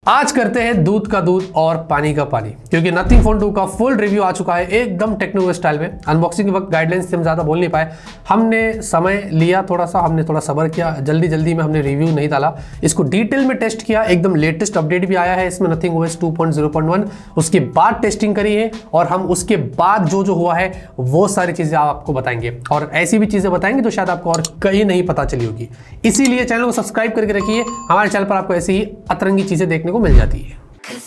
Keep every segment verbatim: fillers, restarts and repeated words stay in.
आज करते हैं दूध का दूध और पानी का पानी, क्योंकि नथिंग फोन टू का फुल रिव्यू आ चुका है एकदम टेक्निकल स्टाइल में। अनबॉक्सिंग के वक्त गाइडलाइंस से हम ज़्यादा बोल नहीं पाए, हमने समय लिया थोड़ा सा, हमने थोड़ा सब्र किया, जल्दी जल्दी में हमने रिव्यू नहीं डाला, इसको डिटेल में टेस्ट किया। एकदम लेटेस्ट अपडेट भी आया है इसमें Nothing OS two point zero point one, उसके बाद टेस्टिंग करी है और हम उसके बाद जो जो हुआ है वो सारी चीज़ें आप आपको बताएंगे और ऐसी भी चीज़ें बताएंगे जो शायद आपको और कहीं नहीं पता चली होगी। इसीलिए चैनल को सब्सक्राइब करके रखिए, हमारे चैनल पर आपको ऐसी ही अतरंगी चीज़ें देखने को मिल जाती है।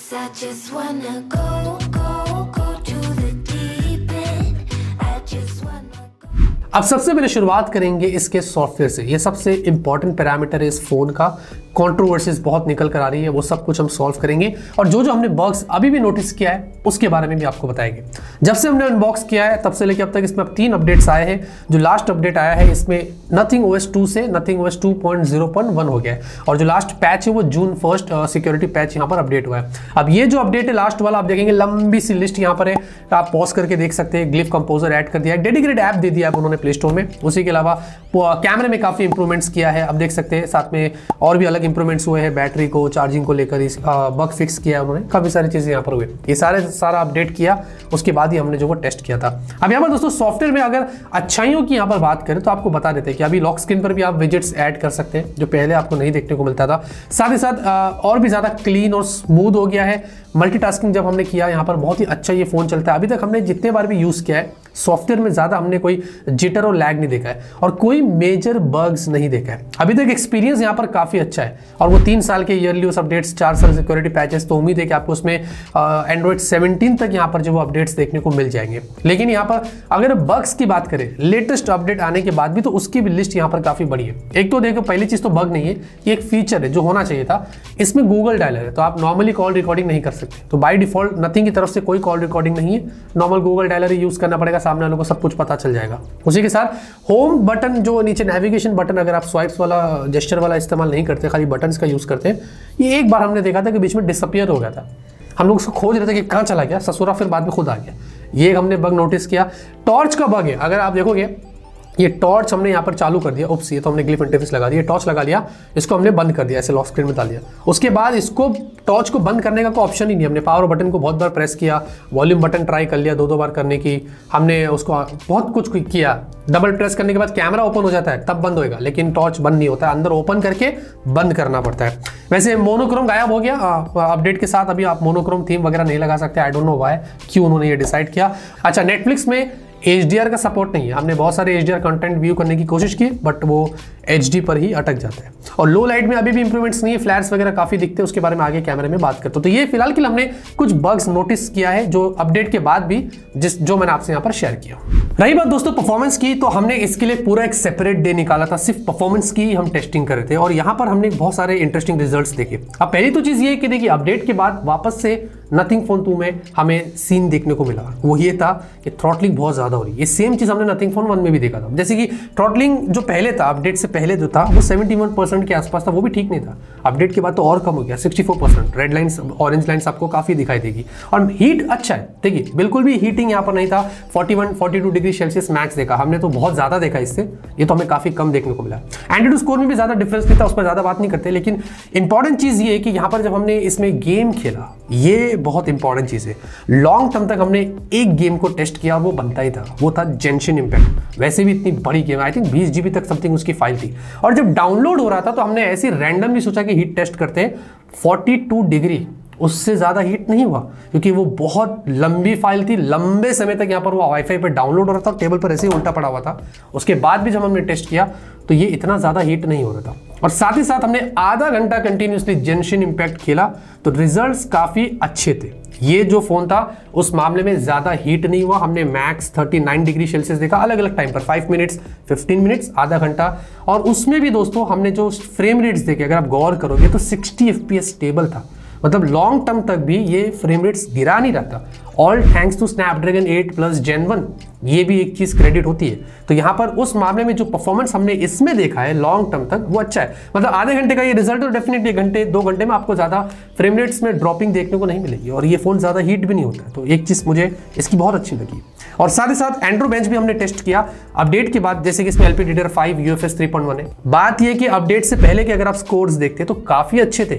अब सबसे पहले शुरुआत करेंगे इसके सॉफ्टवेयर से। ये सबसे इंपॉर्टेंट पैरामीटर है इस फोन का, कंट्रोवर्सीज बहुत निकल कर आ रही है, वो सब कुछ हम सॉल्व करेंगे और जो जो हमने बग्स अभी भी नोटिस किया है उसके बारे में भी आपको बताएंगे। जब से हमने अनबॉक्स किया है तब से लेकर अब तक इसमें अब तीन अपडेट्स आए हैं। जो लास्ट अपडेट आया है इसमें नथिंग ओएस टू से Nothing OS two point zero point one हो गया है और जो लास्ट पैच है वो जून फर्स्ट सिक्योरिटी पैच यहाँ पर अपडेट हुआ है। अब ये जो अपडेट है लास्ट वाला आप देखेंगे, लंबी सी लिस्ट यहाँ पर है, आप पॉज करके देख सकते हैं। ग्लिफ कंपोजर ऐड कर दिया है, डेडिकेटेड ऐप दे दिया है उन्होंने प्ले स्टोर में। उसी के अलावा कैमरे में काफी इंप्रूवमेंट्स किया है, अब देख सकते हैं। साथ में और भी अलग इंप्रूवमेंट्स हुए हैं, बैटरी को चार्जिंग को लेकर बग फिक्स किया है उन्होंने, काफी सारी चीजें यहाँ पर हुए। ये सारे सारा अपडेट किया, उसके बाद ही हमने जो वो टेस्ट किया था। अब यहाँ पर दोस्तों सॉफ्टवेयर में अगर अच्छाइयों की यहाँ पर बात करें तो आपको बता देते हैं कि अभी लॉक स्क्रीन पर भी आप विजेट्स ऐड कर सकते हैं जो पहले आपको नहीं देखने को मिलता था। साथ ही साथ और भी ज्यादा क्लीन और स्मूथ हो गया है। मल्टीटास्किंग जब हमने किया यहाँ पर बहुत ही अच्छा ये फोन चलता है। अभी तक हमने जितने बार भी यूज किया है सॉफ्टवेयर में ज्यादा हमने कोई जिटर और लैग नहीं देखा है और कोई मेजर बग्स नहीं देखा है। अभी तक एक्सपीरियंस यहाँ पर काफी अच्छा है और वो तीन साल के ईयरली उस अपडेट्स, चार साल सिक्योरिटी पैचेस, तो उम्मीद है कि आपको उसमें एंड्रॉइड सेवनटीन तक यहाँ पर जो वो अपडेट्स देखने को मिल जाएंगे। लेकिन यहाँ पर अगर बग्स की बात करें लेटेस्ट अपडेट आने के बाद भी, तो उसकी भी लिस्ट यहाँ पर काफी बड़ी है। एक तो देखो पहली चीज तो बग नहीं है, ये एक फीचर है जो होना चाहिए था। इसमें गूगल डायलर है तो आप नॉर्मली कॉल रिकॉर्डिंग नहीं कर सकते, तो बाय डिफॉल्ट नथिंग की तरफ से कोई कॉल रिकॉर्डिंग नहीं है, नॉर्मल गूगल डायलर यूज करना पड़ेगा, सामने वालों को सब कुछ पता चल जाएगा। उसी के साथ होम बटन, जो नीचे नेविगेशन बटन, अगर आप स्वाइप्स वाला जेस्चर वाला इस्तेमाल नहीं करते, खाली बटन्स का यूज करते हैं, ये एक बार हमने देखा था कि बीच में डिसअपियर हो गया था। हम लोग उसको खोज रहे थे कि कहाँ चला गया, ससुरा फिर बाद में खुद आ गया। ये हमने बग नोटिस किया। टॉर्च का बग है, अगर आप देखोगे ये टॉर्च हमने यहाँ पर चालू कर दिया, उप्स ये तो हमने ग्लिफ इंटरफेस लगा दिया, टॉर्च लगा लिया, इसको हमने बंद कर दिया, ऐसे लॉक स्क्रीन में डाल दिया। उसके बाद इसको टॉर्च को बंद करने का कोई ऑप्शन ही नहीं, हमने पावर बटन को बहुत बार प्रेस किया, वॉल्यूम बटन ट्राई कर लिया दो दो बार करने की, हमने उसको बहुत कुछ किया। डबल प्रेस करने के बाद कैमरा ओपन हो जाता है तब बंद होएगा, लेकिन टॉर्च बंद नहीं होता है, अंदर ओपन करके बंद करना पड़ता है। वैसे मोनोक्रोम गायब हो गया अपडेट के साथ, अभी आप मोनोक्रोम थीम वगैरह नहीं लगा सकते। आई डोंट नो व्हाई, क्यों उन्होंने ये डिसाइड किया। अच्छा, नेटफ्लिक्स में एच डी आर का सपोर्ट नहीं है। हमने बहुत सारे H D R content view करने की कोशिश की बट वो एच डी पर ही अटक जाता है। और लो लाइट में अभी भी इंप्रूवमेंट्स नहीं है, फ्लैट्स वगैरह काफी दिखते हैं, उसके बारे में आगे कैमरे में बात करते हैं। तो ये फिलहाल के लिए हमने कुछ बग्स नोटिस किया है जो अपडेट के बाद भी, जिस जो मैंने आपसे यहाँ पर शेयर किया। रही बात दोस्तों परफॉर्मेंस की, तो हमने इसके लिए पूरा एक सेपरेट डे निकाला था, सिर्फ परफॉर्मेंस की हम टेस्टिंग कर रहे थे और यहाँ पर हमने बहुत सारे इंटरेस्टिंग रिजल्ट्स देखे। अब पहली तो चीज ये कि देखिए अपडेट के बाद वापस से नथिंग फोन टू में हमें सीन देखने को मिला, वो ये था कि थ्रॉटलिंग बहुत ज्यादा हो रही है। ये सेम चीज हमने नथिंग फोन वन में भी देखा था। जैसे कि थ्रॉटलिंग जो पहले था, अपडेट से पहले जो था वो इकहत्तर परसेंट के आसपास था, वो भी ठीक नहीं था। अपडेट के बाद तो और कम हो गया, चौंसठ percent. Red lines, orange lines आपको काफी दिखाई देगी और हीट अच्छा है। देखिए बिल्कुल भी हीटिंग यहाँ पर नहीं था। इकतालीस बयालीस डिग्री सेल्सियस मैक्स देखा हमने, तो बहुत ज्यादा देखा इससे, ये तो हमें काफी कम देखने को मिला। एंड्रॉइड स्कोर में भी ज्यादा डिफरेंस नहीं था, उस पर ज्यादा बात नहीं करते। लेकिन इंपॉर्टेंट चीज ये है कि यहाँ पर जब हमने इसमें गेम खेला, ये बहुत इंपॉर्टेंट चीज है। लॉन्ग टर्म तक हमने एक गेम को टेस्ट किया और वो बनता ही था, वो था जेंशिन इम्पैक्ट। वैसे भी इतनी बड़ी गेम, आई थिंक बीस जीबी तक समथिंग उसकी फाइल थी और जब डाउनलोड हो रहा था तो हमने ऐसे रैंडमली सोचा कि हीट टेस्ट करते हैं। बयालीस डिग्री, उससे ज़्यादा हीट नहीं हुआ क्योंकि वो बहुत लंबी फाइल थी, लंबे समय तक यहाँ पर वो वाईफाई पे डाउनलोड हो रहा था, टेबल पर ऐसे ही उल्टा पड़ा हुआ था। उसके बाद भी जब हमने टेस्ट किया तो ये इतना ज़्यादा हीट नहीं हो रहा था और साथ ही साथ हमने आधा घंटा कंटिन्यूसली जेंशिन इम्पैक्ट खेला तो रिजल्ट्स काफ़ी अच्छे थे। ये जो फोन था उस मामले में ज़्यादा हीट नहीं हुआ। हमने मैक्स उनतालीस डिग्री सेल्सियस देखा अलग अलग टाइम पर, फाइव मिनट्स, फिफ्टीन मिनट्स, आधा घंटा। और उसमें भी दोस्तों हमने जो फ्रेम रेट्स देखे, अगर आप गौर करोगे तो साठ एफ पी एस स्टेबल था, मतलब लॉन्ग टर्म तक भी ये फ्रेम रेट्स गिरा नहीं रहा था। All thanks to Snapdragon eight plus gen one, ये भी एक चीज क्रेडिट होती है। तो यहाँ पर उस मामले में जो परफॉर्मेंस हमने इसमें देखा है लॉन्ग टर्म तक वो अच्छा है। मतलब आधे घंटे का ये रिजल्ट और डेफिनेटली घंटे दो घंटे में आपको ज्यादा फ्रेम रेट्स में ड्रॉपिंग देखने को नहीं मिलेगी और ये फोन ज्यादा हीट भी नहीं होता है। तो एक चीज मुझे इसकी बहुत अच्छी लगी। और साथ ही साथ एंड्रो बेंच भी हमने टेस्ट किया अपडेट के बाद, जैसे कि इसमें L P D D R five U F S three point one है। बात यह कि अपडेट से पहले के अगर आप स्कोर्स देखते तो काफी अच्छे थे।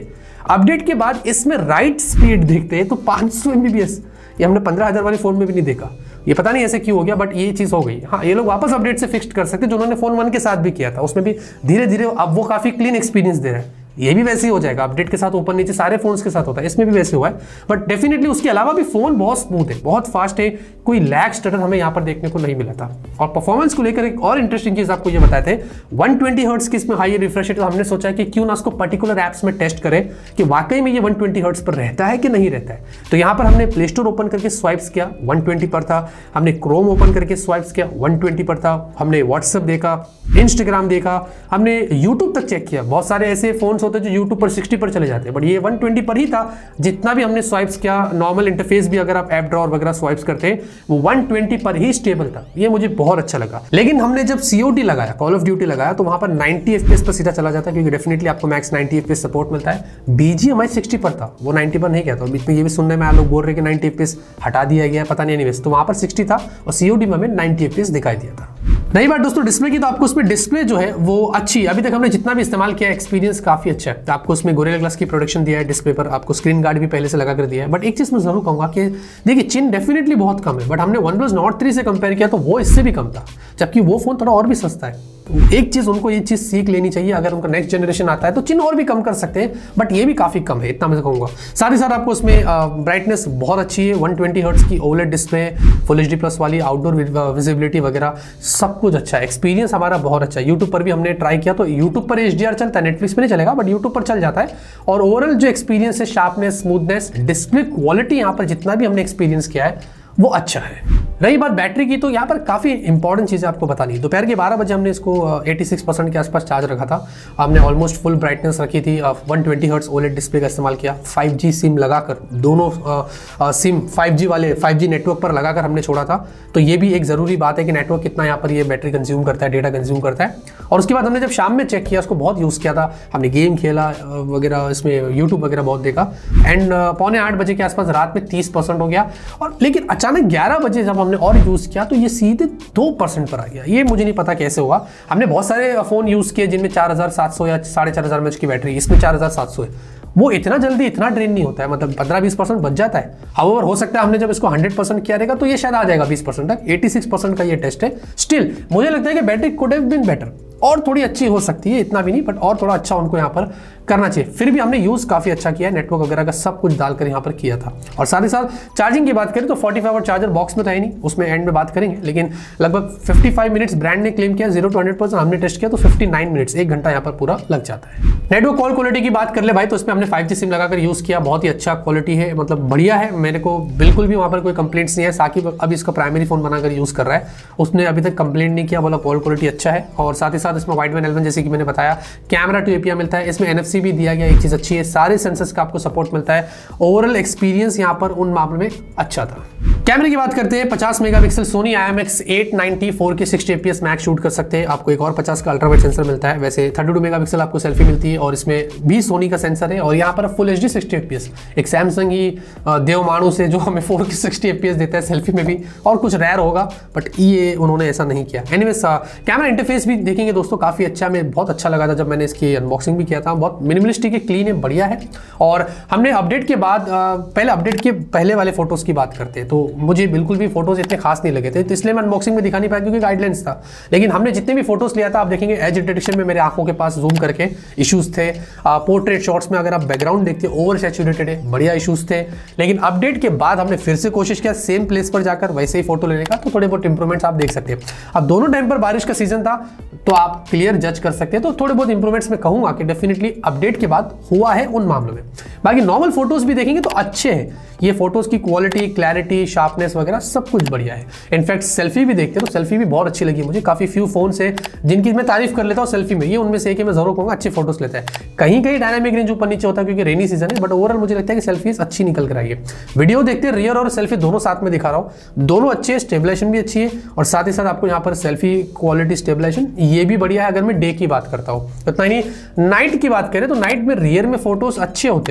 अपडेट के बाद इसमें राइट स्पीड देखते हैं तो पाँच सौ एम बी बी एस, ये हमने पंद्रह हज़ार वाले फोन में भी नहीं देखा। ये पता नहीं ऐसे क्यों हो गया, बट ये चीज़ हो गई। हाँ, ये लोग वापस अपडेट से फिक्स कर सकते हैं, जो उन्होंने फोन वन के साथ भी किया था, उसमें भी धीरे धीरे अब वो काफ़ी क्लीन एक्सपीरियंस दे रहा है। ये भी वैसे ही हो जाएगा, अपडेट के साथ ऊपर नीचे सारे फोन्स के साथ होता है, इसमें भी वैसे हुआ है। बट डेफिनेटली उसके अलावा भी फोन बहुत स्मूथ है, बहुत फास्ट है, कोई लैग स्टटर हमें यहाँ पर देखने को नहीं मिला था। और परफॉर्मेंस को लेकर एक और इंटरेस्टिंग चीज आपको ये बताए थे, वन ट्वेंटी हर्ट्ज की इसमें हाई रिफ्रेश रेट, तो हमने सोचा कि क्यों ना उसको पर्टिकुलर एप्स में टेस्ट करें कि वाकई में ये वन ट्वेंटी हर्ट्ज पर रहता है कि नहीं रहता है। तो यहाँ पर हमने प्ले स्टोर ओपन करके स्वाइप्स किया, वन ट्वेंटी पर था। हमने क्रोम ओपन करके स्वाइप्स किया, वन ट्वेंटी पर था। हमने व्हाट्सएप देखा, इंस्टाग्राम देखा, हमने यूट्यूब तक चेक किया। बहुत सारे ऐसे फोन्स होते हैं जो यूट्यूब पर सिक्सटी पर चले जाते हैं, बट ये वन ट्वेंटी पर ही था। जितना भी हमने स्वाइप्स किया, नॉर्मल इंटरफेस भी अगर आप ऐप ड्रॉअर वगैरह स्वाइप्स करते हैं, वो वन ट्वेंटी पर ही स्टेबल था। ये मुझे बहुत अच्छा लगा। लेकिन हमने जब सीओडी लगाया, कॉल ऑफ ड्यूटी लगाया, तो वहां पर नाइंटी एफपीएस पर सीधा चला जाता है, क्योंकि डेफिनेटली आपको मैक्स नाइंटी एफपीएस सपोर्ट मिलता है। बीजीएमआई सिक्सटी पर था, वो नाइंटी पर नहीं कहता। बीच में ये भी सुनने में आप लोग बोल रहे कि नाइंटी एफपीएस हटा दिया गया, पता नहीं। एनीवेज, तो वहां पर सिक्सटी था और सीओडी में हमें नाइंटी एफपीएस दिखाई दिया था। नई बात दोस्तों डिस्प्ले की, तो आपको उसमें डिस्प्ले जो है वो अच्छी, अभी तक हमने जितना भी इस्तेमाल किया एक्सपीरियंस काफी अच्छा है। तो आपको उसमें गोरिल्ला ग्लास की प्रोटेक्शन दिया है डिस्प्ले पर, आपको स्क्रीन गार्ड भी पहले से लगा कर दिया है। बट एक चीज मैं जरूर कहूंगा कि देखिए चिन डेफिनेटली बहुत कम है, बट हमने वन प्लस नॉट थ्री से कंपेयर किया तो वो इससे भी कम था, जबकि वो फोन थोड़ा और भी सस्ता है। तो एक चीज उनको ये चीज सीख लेनी चाहिए, अगर उनका नेक्स्ट जनरेशन आता है तो चिन और भी कम कर सकते हैं, बट ये भी काफी कम है, इतना मैं कहूंगा। साथ ही साथ आपको उसमें ब्राइटनेस बहुत अच्छी है, वन ट्वेंटी हर्ट्ज की OLED display, full H D plus वाली, आउटडोर विजिबिलिटी वगैरह सब कुछ अच्छा है। एक्सपीरियंस हमारा बहुत अच्छा है। यूट्यूब पर भी हमने ट्राई किया, तो यूट्यूब पर एच डी आर चलता है, नेटफ्लिक्स पर नहीं चलेगा, बट यूट्यूब पर चल जाता है। और ओवरऑल जो एक्सपीरियंस है, शार्पनेस, स्मूथनेस, डिस्प्ले क्वालिटी, यहाँ पर जितना भी हमने एक्सपीरियंस किया है वो अच्छा है। रही बात बैटरी की, तो यहाँ पर काफ़ी इंपॉर्टेंट चीज़ें आपको बतानी है। दोपहर के बारह बजे हमने इसको छियासी परसेंट के आसपास चार्ज रखा था। हमने ऑलमोस्ट फुल ब्राइटनेस रखी थी, one twenty hertz OLED display का इस्तेमाल किया, फाइव जी सिम लगाकर, दोनों आ, आ, सिम फाइव जी वाले फाइव जी नेटवर्क पर लगाकर हमने छोड़ा था। तो ये भी एक ज़रूरी बात है कि नेटवर्क कितना यहाँ पर ये बैटरी कंज्यूम करता है, डेटा कंज्यूम करता है। और उसके बाद हमने जब शाम में चेक किया, उसको बहुत यूज़ किया था, हमने गेम खेला वगैरह, इसमें यूट्यूब वगैरह बहुत देखा। एंड पौने आठ बजे के आसपास रात में तीस परसेंट हो गया, और लेकिन अचानक ग्यारह बजे जब हमने और यूज़ किया तो ये सीधे दो परसेंट पर आ गया। ये मुझे नहीं पता कैसे हुआ। हमने बहुत सारे फ़ोन यूज़ किए जिनमें चार हज़ार सात सौ या साढ़े चार हज़ार एमएच की बैटरी, इसमें चार हज़ार सात सौ है। वो इतना जल्दी इतना ड्रेन नहीं होता है, मतलब पंद्रह बीस परसेंट बच जाता है। हाउएवर हो सकता है हमने जब इसको हंड्रेड परसेंट किया रहेगा तो ये शायद आ जाएगा बीस परसेंट तक। छियासी परसेंट का ये टेस्ट है। स्टिल मुझे लगता है कि battery could have been better, और थोड़ी अच्छी हो सकती है, इतना भी नहीं, बट और थोड़ा अच्छा उनको यहाँ पर करना चाहिए। फिर भी हमने यूज़ काफ़ी अच्छा किया है, नेटवर्क वगैरह का सब कुछ डालकर यहाँ पर किया था। और साथ ही साथ चार्जिंग की बात करें तो forty five hour charger box में था ही नहीं, उसमें एंड में बात करेंगे। लेकिन लगभग फिफ्टी फाइव मिनट्स ब्रांड ने क्लेम किया, जीरो टू हंड्रेड परसेंट हमने टेस्ट किया तो फिफ्टी नाइन मिनट्स, एक घंटा यहाँ पर पूरा लग जाता है। नेटवर्क कॉल क्वालिटी की बात कर ले भाई, तो इसमें हमने फाइव जी सिम लगाकर यूज़ किया, बहुत ही अच्छा क्वालिटी है, मतलब बढ़िया है। मेरे को बिल्कुल भी वहाँ पर कोई कंप्लेंट्स नहीं है। साकिब अभी इसका प्राइमरी फोन बनाकर यूज़ कर रहा है, उसने अभी तक कंप्लेंट नहीं किया, बोला कॉल क्वालिटी अच्छा है। और साथ ही साथ इसमें वाइड बैन एलेवन, जैसे कि मैंने बताया, कैमरा टू एपीआई मिलता है, इसमें एनएफसी भी दिया गया, एक चीज़ अच्छी है, सारे सेंसर्स का आपको सपोर्ट मिलता है। ओवरऑल एक्सपीरियंस यहाँ पर उन मामलों में अच्छा था। कैमरे की बात करते हैं, पचास megapixel Sony I M X eight ninety four के सिक्सटी एफपीएस मैक्स शूट कर सकते हैं। आपको एक और पचास का अल्ट्रावाइड सेंसर मिलता है। वैसे थर्टी टू मेगापिक्सल आपको सेल्फी मिलती है, और इसमें भी सोनी का सेंसर है। और यहाँ पर full H D sixty FPS, एक सैमसंग ही देवमानू से जो हमें फोर की सिक्सटी एफपीएस देता है सेल्फी में भी, और कुछ रेयर होगा, बट ये उन्होंने ऐसा नहीं किया। एनीवेज कैमरा इंटरफेस भी देखेंगे दोस्तों, काफ़ी अच्छा, मैं बहुत अच्छा लगा था जब मैंने इसकी अनबॉक्सिंग भी किया था। बहुत मिनिमलिस्टिक है, क्लीन है, बढ़िया है। और हमने अपडेट के बाद, पहले अपडेट के पहले वाले फोटोज़ की बात करते हैं, तो मुझे बिल्कुल भी फोटोज इतने खास नहीं लगे थे, तो इसलिए मैं अनबॉक्सिंग में दिखा नहीं पाया क्योंकि गाइडलाइंस था। लेकिन हमने जितने भी फोटोज लिया था, आप देखेंगे एज डिटेक्शन में मेरे आंखों के पास जूम करके इश्यूज थे। पोर्ट्रेट शॉट्स में अगर आप बैकग्राउंड देखते हैं ओवर सैचुरेटेड है, बढ़िया इश्यूज थे। लेकिन अपडेट के बाद हमने फिर से कोशिश किया सेम प्लेस पर जाकर वैसे ही फोटो लेने का, तो थोड़े बहुत इंप्रूवमेंट्स आप देख सकते हैं। अब दोनों टाइम पर बारिश का सीजन था, तो आप क्लियर जज कर सकते हैं। तो थोड़े बहुत इंप्रूवमेंट्स मैं कहूंगा कि डेफिनेटली अपडेट के बाद हुआ है उन मामलों में। बाकी नॉर्मल फोटोज भी देखेंगे तो अच्छे हैं, ये फोटोज की क्वालिटी, क्लैरिटी, शार्पनेस वगैरह सब कुछ बढ़िया है। इनफैक्ट सेल्फी भी देखते हैं तो सेल्फी भी बहुत अच्छी लगी मुझे। काफी फ्यू फोन है जिनकी मैं तारीफ कर लेता हूँ सेल्फी में, ये उनमें से एक मैं जरूर कहूँगा अच्छे फोटोज लेता है। कहीं कहीं डायनामिक रेंज ऊपर नीचे होता है क्योंकि रेनी सीजन है, बट ओवरऑल मुझे लगता है कि सेल्फीज अच्छी निकल कर आई है। वीडियो देखते हैं, रियर और सेल्फी दोनों साथ में दिखा रहा हूँ, दोनों अच्छे, स्टेबलाइजेशन भी अच्छी है, और साथ ही साथ आपको यहाँ पर सेल्फी क्वालिटी, स्टेबलाइजेशन ये भी बढ़िया है। अगर मैं डे की बात करता हूँ, इतना ही नहीं, नाइट की बात करें तो नाइट में रियर में फोटोज अच्छे होते हैं।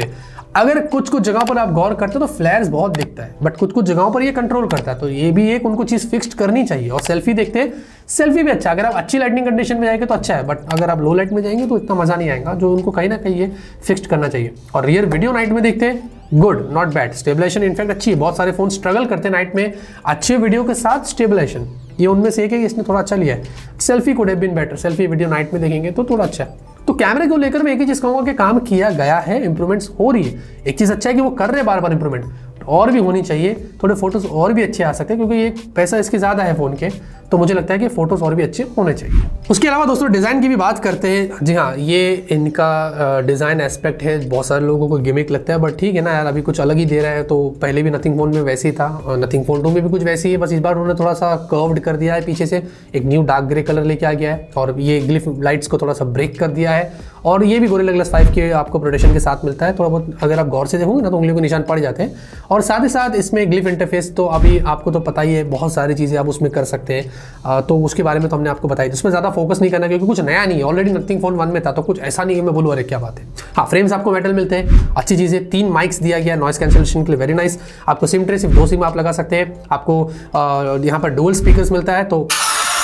अगर कुछ कुछ जगह पर आप गौर करते हो तो फ्लैर्स बहुत दिखता है, बट कुछ कुछ जगहों पर ये कंट्रोल करता है, तो ये भी एक उनको चीज़ फिक्स्ड करनी चाहिए। और सेल्फी देखते हैं, सेल्फी भी अच्छा, अगर आप अच्छी लाइटिंग कंडीशन में जाएंगे तो अच्छा है, बट अगर आप लो लाइट में जाएंगे तो इतना मजा नहीं आएगा, जो उनको कहीं ना कहीं ये फिक्स्ड करना चाहिए। और रियर वीडियो नाइट में देखते हैं, good, not bad, stabilisation in fact अच्छी है। बहुत सारे फोन स्ट्रगल करते हैं नाइट में अच्छे वीडियो के साथ स्टेबलाइजेशन, ये उनमें से एक है कि इसने थोड़ा अच्छा लिया है। Selfie could have been better, selfie video night में देखेंगे तो थोड़ा अच्छा है। तो कैमरे को लेकर मैं एक ही चीज़ कहूँगा कि काम किया गया है, इंप्रूवमेंट्स हो रही है। एक चीज़ अच्छा है कि वो कर रहे हैं बार बार इंप्रूवमेंट, और भी होनी चाहिए, थोड़े फोटोज और भी अच्छे आ सकते हैं, क्योंकि ये पैसा इसके ज़्यादा है फ़ोन के, तो मुझे लगता है कि फोटोज और भी अच्छे होने चाहिए। उसके अलावा दोस्तों डिज़ाइन की भी बात करते हैं। जी हाँ, ये इनका डिज़ाइन एस्पेक्ट है, बहुत सारे लोगों को गिमिक लगता है, बट ठीक है ना यार, अभी कुछ अलग ही दे रहा है। तो पहले भी नथिंग फ़ोन में वैसे ही था, नथिंग फ़ोन टू में भी कुछ वैसे ही है, बस इस बार उन्होंने थोड़ा सा कर्व्ड कर दिया है, पीछे से एक न्यू डार्क ग्रे कलर लेके आ गया है, और ये ग्लिफ लाइट्स को थोड़ा सा ब्रेक कर दिया है। और ये भी गोरिल्ला ग्लास फाइव के आपको प्रोटेक्शन के साथ मिलता है। थोड़ा बहुत अगर आप गौर से देखोगे ना तो उंगलियों के निशान पड़ जाते हैं। और साथ ही साथ इसमें ग्लिफ इंटरफेस, तो अभी आपको तो पता ही है, बहुत सारी चीज़ें आप उसमें कर सकते हैं, तो उसके बारे में तो हमने आपको बताई। उसमें ज़्यादा फोकस नहीं करना, क्योंकि कुछ नया नहीं है, ऑलरेडी नथिंग फोन वन में था, तो कुछ ऐसा नहीं है मैं बोलूँ अरे क्या बात है। हाँ, फ्रेम्स आपको मेटल मिलते हैं, अच्छी चीज़ है। तीन माइक्स दिया गया नॉइस कैंसिलेशन के लिए, वेरी नाइस। आपको सिम ट्रे सिर्फ दो सिम आप लगा सकते हैं। आपको यहाँ पर डुअल स्पीकर्स मिलता है, तो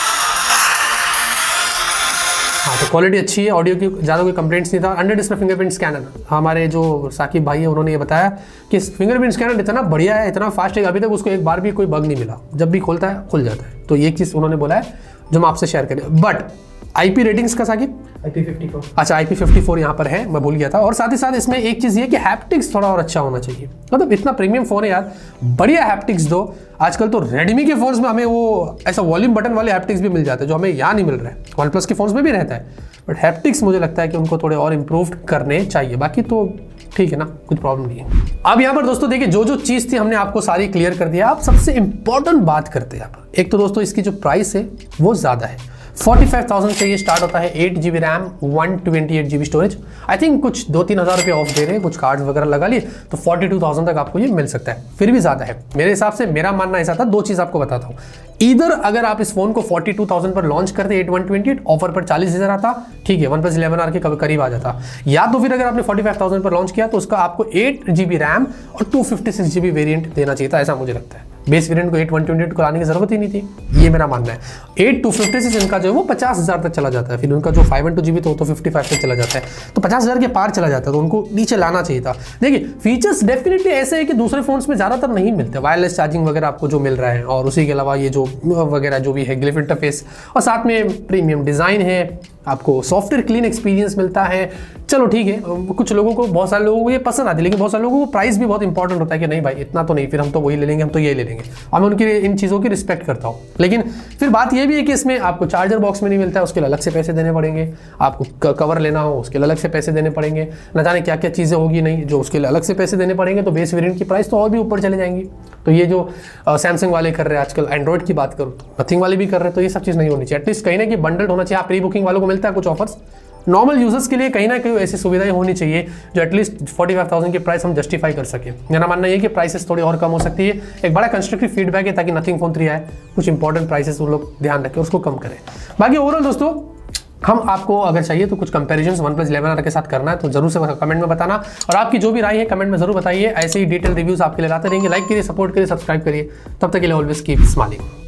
हाँ, तो क्वालिटी अच्छी है, ऑडियो की ज़्यादा कोई कंप्लेंट्स नहीं था। अंडर डिस्प्ले फिंगरप्रिंट स्कैनर, हमारे जो साकिब भाई है उन्होंने ये बताया कि फिंगरप्रिंट स्कैनर इतना बढ़िया है, इतना फास्ट है, अभी तक उसको एक बार भी कोई बग नहीं मिला, जब भी खोलता है खुल जाता है। तो ये एक चीज़ उन्होंने बोला है जो मैं आपसे शेयर करें। बट आईपी रेटिंग्स का साकिब आई पी फिफ्टी फोर, अच्छा आई पी फिफ्टी फोर यहाँ पर है, मैं भूल गया था। और साथ ही साथ इसमें एक चीज़ ये कि हैप्टिक्स थोड़ा और अच्छा होना चाहिए, मतलब इतना प्रीमियम फोन है यार, बढ़िया हैप्टिक्स दो। आजकल तो रेडमी के फोन्स में हमें वो ऐसा वॉल्यूम बटन वाले हैप्टिक्स भी मिल जाते हैं, जो हमें यहाँ नहीं मिल रहा है। वन प्लस के फोन्स में भी रहता है, बट हैप्टिक्स मुझे लगता है कि उनको थोड़े और इम्प्रूव करने चाहिए। बाकी तो ठीक है ना, कुछ प्रॉब्लम नहीं है। अब यहाँ पर दोस्तों देखिए, जो जो चीज़ थी हमने आपको सारी क्लियर कर दिया। आप सबसे इंपॉर्टेंट बात करते हैं यहाँ पर। एक तो दोस्तों इसकी जो प्राइस है वो ज़्यादा है, फोर्टी फाइव थाउजेंड से ये स्टार्ट होता है, eight G B RAM, one twenty eight G B storage. I think कुछ दो तीन हज़ार रुपये ऑफ दे रहे हैं, कुछ कार्ड्स वगैरह लगा लिए तो फोर्टी टू थाउजेंड तक आपको ये मिल सकता है, फिर भी ज़्यादा है मेरे हिसाब से। मेरा मानना ऐसा था, दो चीज़ आपको बताता हूँ। इधर अगर आप इस फोन को फोर्टी टू थाउजेंड पर लॉन्च करते eight one twenty eight, offer पर चालीस हज़ार आता, ठीक है, वन प्लस इलेवन आर के करीब आ जाता। या तो फिर अगर आपने फोर्टी फाइव थाउजेंड पर लॉन्च किया तो उसका आपको एट जी बी रैम और two fifty six G B variant देना चाहिए था, ऐसा मुझे लगता है। बेस वेरिएंट को एट वन ट्वेंटी एट को लाने की जरूरत ही नहीं थी, ये मेरा मानना है। एट टू फिफ्टी सिक्स इनका जो है वो पचास हज़ार तक चला जाता है, फिर उनका जो five one two G B तो फिफ्टी फाइव तक चला जाता है, तो पचास हज़ार के पार चला जाता है, तो उनको नीचे लाना चाहिए था। देखिए फीचर्स डेफिनेटली ऐसे है कि दूसरे फोन्स में ज़्यादातर नहीं मिलते, वायरलेस चार्जिंग वगैरह आपको जो मिल रहा है, और उसी के अलावा ये जो वगैरह जो भी है ग्लिफ इंटरफेस, और साथ में प्रीमियम डिज़ाइन है, आपको सॉफ्टवेयर क्लीन एक्सपीरियंस मिलता है। चलो ठीक है, कुछ लोगों को, बहुत सारे लोगों को ये पसंद आती है, लेकिन बहुत सारे लोगों को प्राइस भी बहुत इंपॉर्टेंट होता है कि नहीं भाई इतना तो नहीं, फिर हम तो वही ले लेंगे, हम तो यही ले लेंगे। और मैं उनकी इन चीज़ों की रिस्पेक्ट करता हूँ। लेकिन फिर बात ये भी है कि इसमें आपको चार्जर बॉक्स में नहीं मिलता है, उसके लिए अलग से पैसे देने पड़ेंगे। आपको कवर लेना हो उसके लिए अलग से पैसे देने पड़ेंगे, न जाने क्या क्या चीज़ें होगी नहीं, जो उसके लिए अलग से पैसे देने पड़ेंगे, तो बेस वेरिएंट की प्राइस तो और भी ऊपर चले जाएंगी। तो ये जो सैमसंग वाले कर रहे हैं आजकल, एंड्रॉइड की बात करूँ तो नथिंग वाले भी कर रहे हैं, तो ये सब चीज़ नहीं होनी चाहिए। एटलीस्ट कहीं ना कहीं बंडल्ड होना चाहिए। आप प्री बुकिंग वालों को मिलता है कुछ ऑफर्स, नॉर्मल यूजर्स के लिए कहीं ना कहीं ऐसी सुविधाएं होनी चाहिए जो एटलीस्ट फोर्टी फाइव थाउजेंड की प्राइस हम जस्टिफाई कर सकें। मेरा मानना ये कि प्राइसेस थोड़ी और कम हो सकती है। एक बड़ा कंस्ट्रक्टिव फीडबैक है, ताकि नथिंग फोन थ्री आए, कुछ इंपॉर्टेंट प्राइसेस वो लोग ध्यान रखें, उसको कम करें। बाकी ओवरऑल दोस्तों, हम आपको अगर चाहिए तो कुछ comparison OnePlus eleven R के साथ करना है तो जरूर से कमेंट में बताना, और आपकी जो भी राय है कमेंट में जरूर बताइए। ऐसे ही डिटेल रिव्यूज आपके लिए लाते रहेंगे। लाइक करिए, सपोर्ट करिए, सब्सक्राइब करिए। तब तक के लिए ऑलवेज कीप स्माइलिंग।